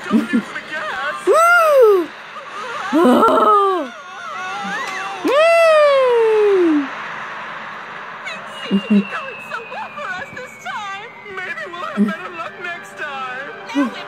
Don't use the gas. Woo! Oh. Things seem to be going so well for us this time. Maybe we'll have better luck next time. Now we're